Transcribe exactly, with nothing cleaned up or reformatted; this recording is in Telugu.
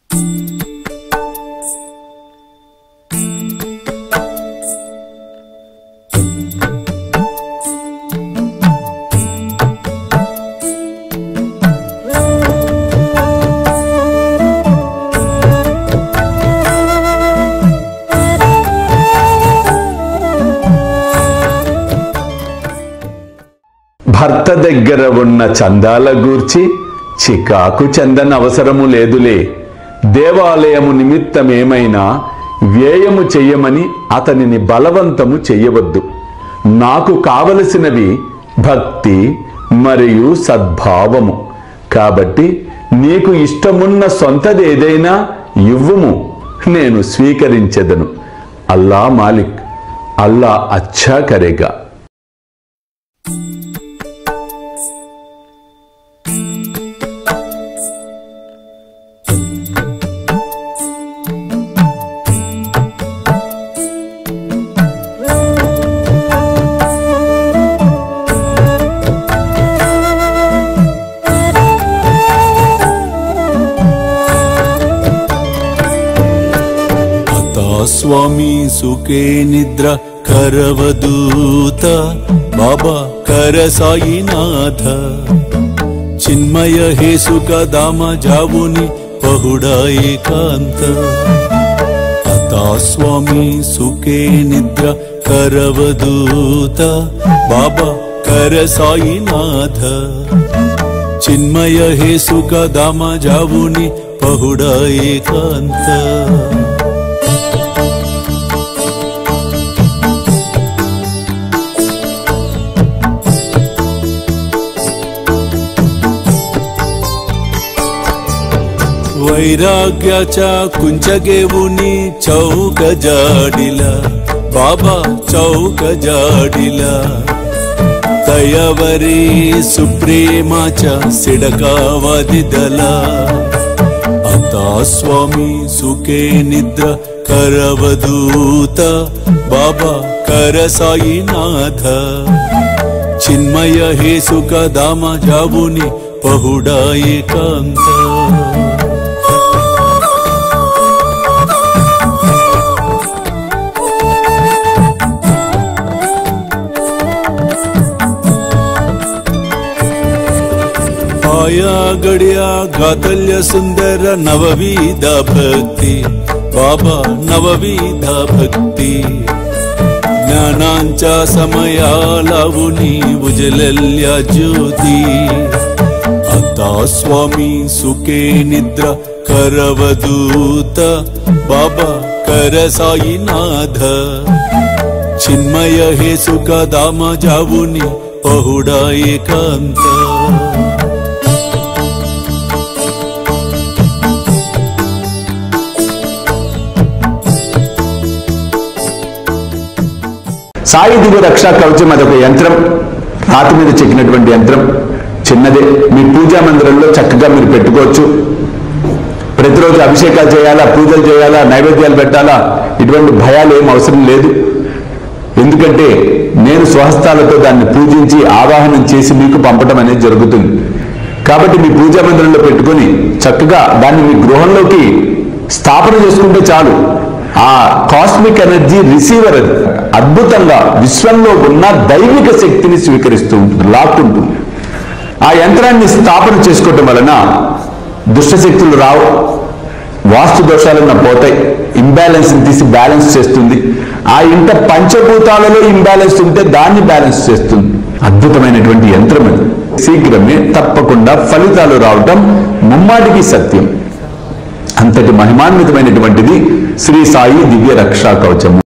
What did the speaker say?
భర్త దగ్గర ఉన్న చందాల గూర్చి చికాకు చెందన అవసరము లేదులే. దేవాలయము నిమిత్తమేమైనా వ్యయము చెయ్యమని అతనిని బలవంతము చెయ్యవద్దు. నాకు కావలసినవి భక్తి మరియు సద్భావము. కాబట్టి నీకు ఇష్టమున్న సొంతదేదైనా ఇవ్వుము, నేను స్వీకరించెదను. అల్లా మాలిక్, అల్లా అచ్చా కరేగా. స్వామి సుఖే నిద్ర కరవదూత బాబా కర సాయినాథ చిన్మయ హే సుఖ దామ జావుని పహుడా ఏకాంత అతా స్వామి సుఖే నిద్ర కరవదూత బాబా కర సాయినాథ చిన్మయ హే సుఖ దామ జావుని పహుడా ఏకాంత वैराग्याच्या कुंचगेवुनी चौक जाडिला बाबा चौक जाडिला तयावरी सुप्रेमाच्या सिडकावादिदला आता स्वामी सुखे निद्र करवदूत बाबा कर साईनाथ चिन्मय हे सुख दाम जावुनी पहुडा एकांत आया गड्या गातल्य सुंदर नवविधा भक्ति बाबा नवविधा भक्ति ज्ञानांच्या समया लावुनी उजलल्या ज्योती आता स्वामी सुखे निद्रा करवदूत बाबा कर साईनाथ चिन्मय हे सुख दाम जावुनी पहुडा एकांत సాయి దివ్య రక్షా కవచం అదొక యంత్రం, రాతి మీద చెక్కినటువంటి యంత్రం, చిన్నదే. మీ పూజా మందిరంలో చక్కగా మీరు పెట్టుకోవచ్చు. ప్రతిరోజు అభిషేకాలు చేయాలా, పూజలు చేయాలా, నైవేద్యాలు పెట్టాలా, ఇటువంటి భయాలు ఏం అవసరం లేదు. ఎందుకంటే నేను స్వహస్తాలతో దాన్ని పూజించి ఆవాహనం చేసి మీకు పంపడం అనేది జరుగుతుంది. కాబట్టి మీ పూజా మందిరంలో పెట్టుకొని చక్కగా దాన్ని మీ గృహంలోకి స్థాపన చేసుకుంటే చాలు. ఆ కాస్మిక్ ఎనర్జీ రిసీవర్ అది అద్భుతంగా విశ్వంలో ఉన్న దైవిక శక్తిని స్వీకరిస్తూ ఉంటుంది, లాక్కుంటుంది. ఆ యంత్రాన్ని స్థాపన చేసుకోవటం వలన దుష్టశక్తులు రావు, వాస్తు దోషాలన్న పోతాయి, ఇంబ్యాలెన్స్ తీసి బ్యాలెన్స్ చేస్తుంది. ఆ ఇంట పంచభూతాలలో ఇంబ్యాలెన్స్ ఉంటే దాన్ని బ్యాలెన్స్ చేస్తుంది. అద్భుతమైనటువంటి యంత్రం అది. శీఘ్రమే తప్పకుండా ఫలితాలు రావటం ముమ్మాటికి సత్యం. అంతటి మహిమాన్వితమైనటువంటిది శ్రీ సాయి దివ్య రక్షా కవచము.